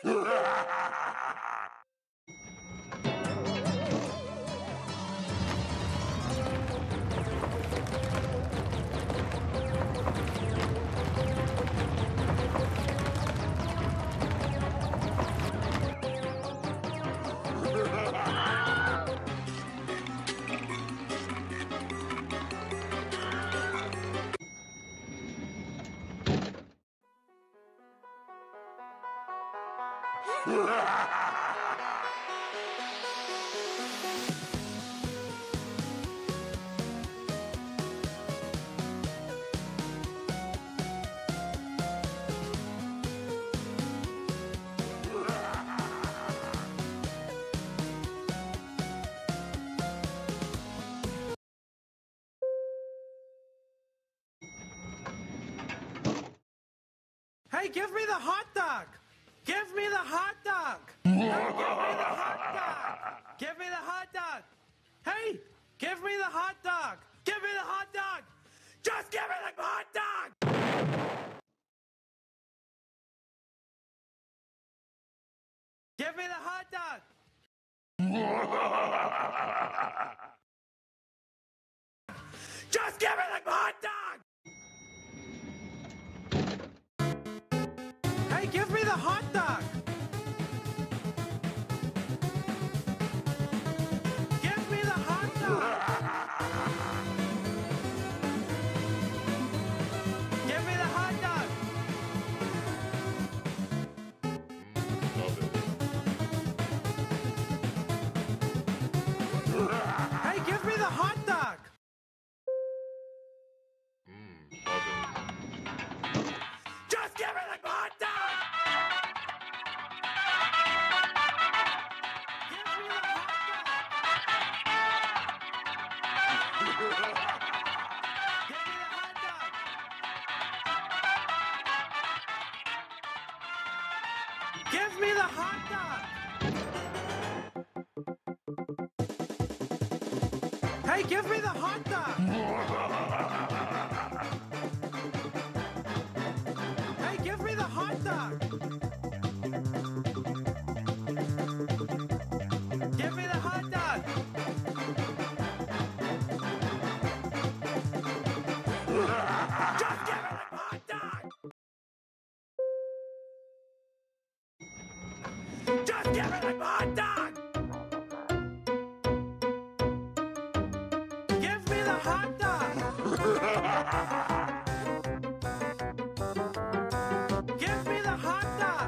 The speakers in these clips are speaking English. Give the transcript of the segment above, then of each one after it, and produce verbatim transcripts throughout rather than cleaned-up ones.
Hey, give me the hot dog! Give me the hot dog! Hey, give me the hot dog! Give me the hot dog! Hey, give me the hot dog! Give me the hot dog! Just give me the hot dog! Give me the hot dog! Just give me the hot dog! Hey, give me the hot dog! Give me the hot dog! Give me the hot dog! Hey, give me the hot dog! Just give me the hot dog! Give me the hot dog! Give me the hot dog! Give me the hot dog! Hey, give me the hot dog! Hey, give me the hot dog! Give me the hot dog! Just give me the hot dog! Just give me the hot dog! Give me the hot dog! Give me the hot dog!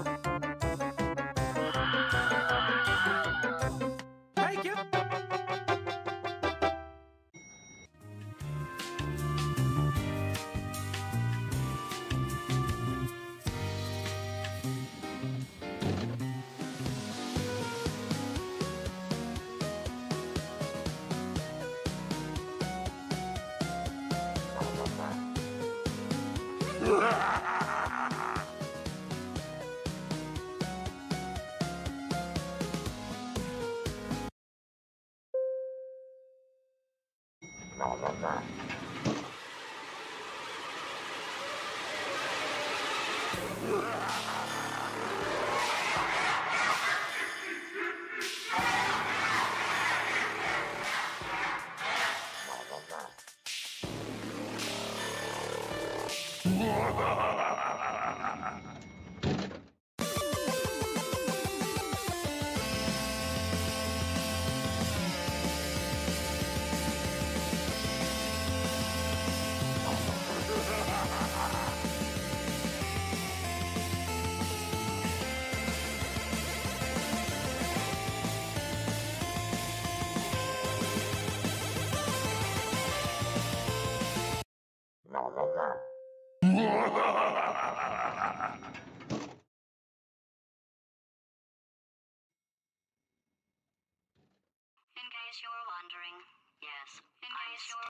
Hey, give... In case you were wondering, yes. In case you were